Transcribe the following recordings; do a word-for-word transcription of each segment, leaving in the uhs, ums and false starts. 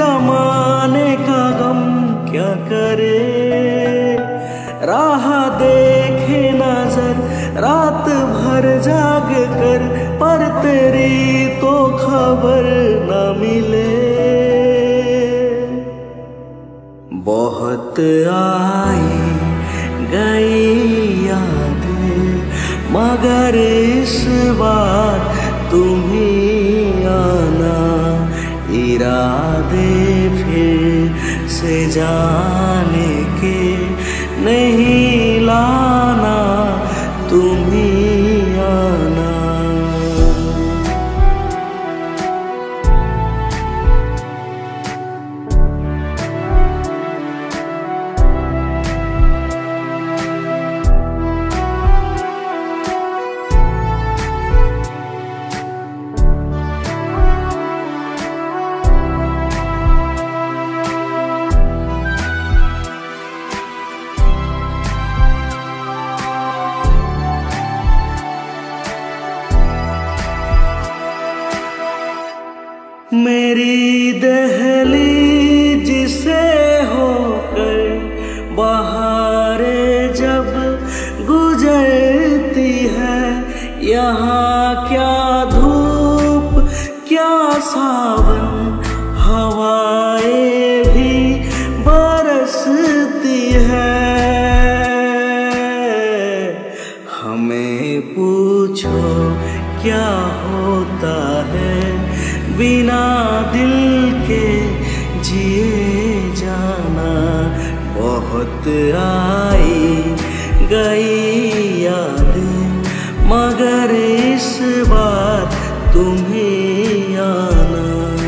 जमाने का गम क्या करे, राह देखे नजर रात भर जाग कर, पर तेरी तो खबर न मिले। बहुत आई गई यादें मगर इस बार तुम ही आना, इरादे फिर से जाने के नहीं लाना, तुम ही आना। मेरी दहलीज से होकर बहारें जब गुजरती है, यहाँ क्या धूप क्या सावन, हवाएं भी बरसती है। हमें पूछो क्या होता है बिना दिल के जिए जाना। बहुत आई गई यादें मगर इस बार तुम ही आना।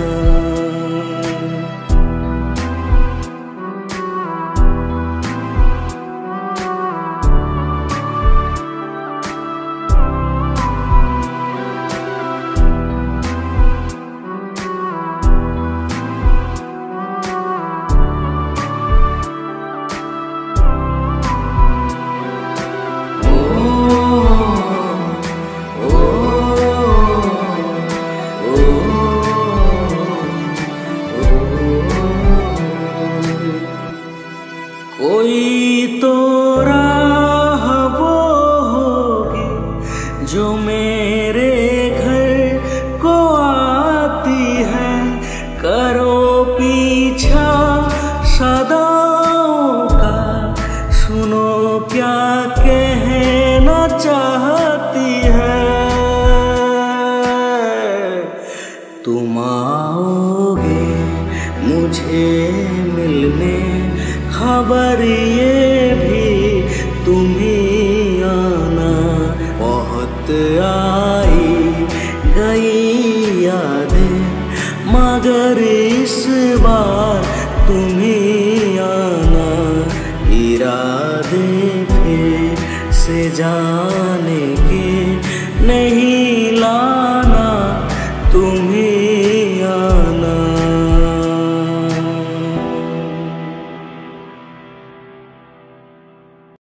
कोई तो राह वो होगी जो मेरे घर को आती है, करो पीछा सदाओं का, सुनो क्या कहना चाहती है। तुम आओगे मुझे मिलने, खबर ये भी तुम ही आना। बहुत आई गई यादें मगर इस बार तुम ही आना, इरादे फिर से जाने के नहीं